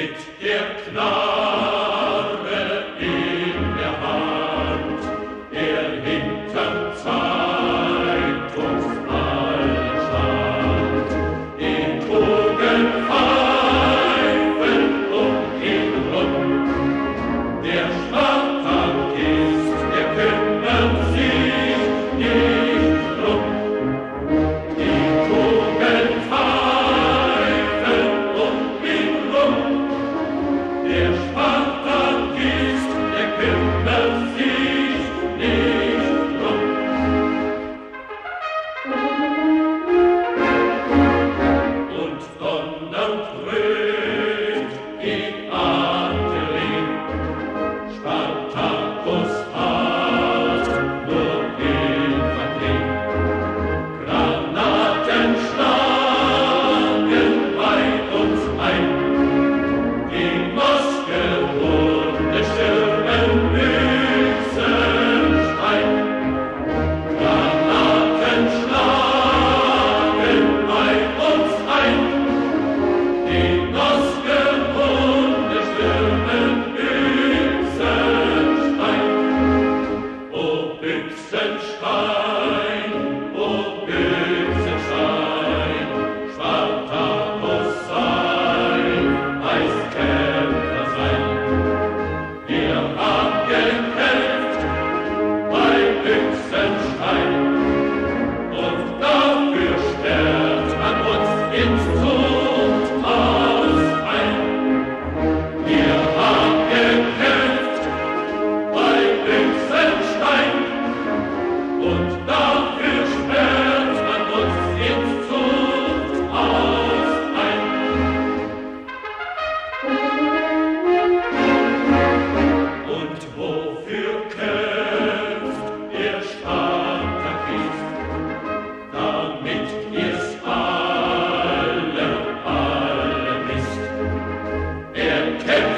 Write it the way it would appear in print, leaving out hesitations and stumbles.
mit der Knarre in der Hand, der hinterm Zeitungsball stand. Die Kugeln pfeifen ihn rund, der Spartakist, der kümmert sich nicht drum. Die Kugeln pfeifen ihn rund, der Spartakist, der kümmert sich nicht drum. Und donnernd dröhnt die Artillerie, Spartacus hat nur Infanterie. Granaten schlagen bei uns ein, die Moskauhunde stürmen Büchsenstein. Granaten schlagen bei uns ein, die Moskauhunde stürmen Büchsenstein. O Büchsenstein, o Büchsenstein, Spartacus sein, heißt Kämpfer sein. Wir haben gekämpft bei Büchsenstein, und dafür sperrt man uns ins Zuchthaus ein. Wir haben gekämpft bei Büchsenstein, und dafür sperrt man uns ins Zuchthaus ein. Und wofür kämpft der Spartakist? Damit ihr's alle wisst. Er kämpft